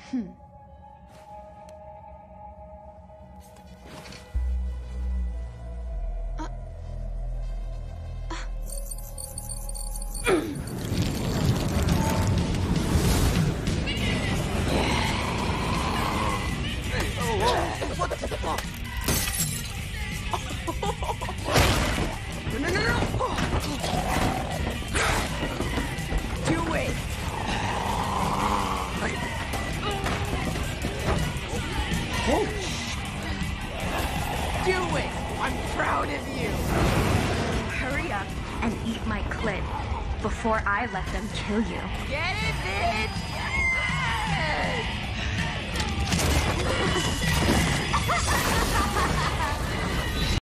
What the fuck? No. Do it. Do it. I'm proud of you. Hurry up and eat my clit before I let them kill you. Get it, bitch. Get it.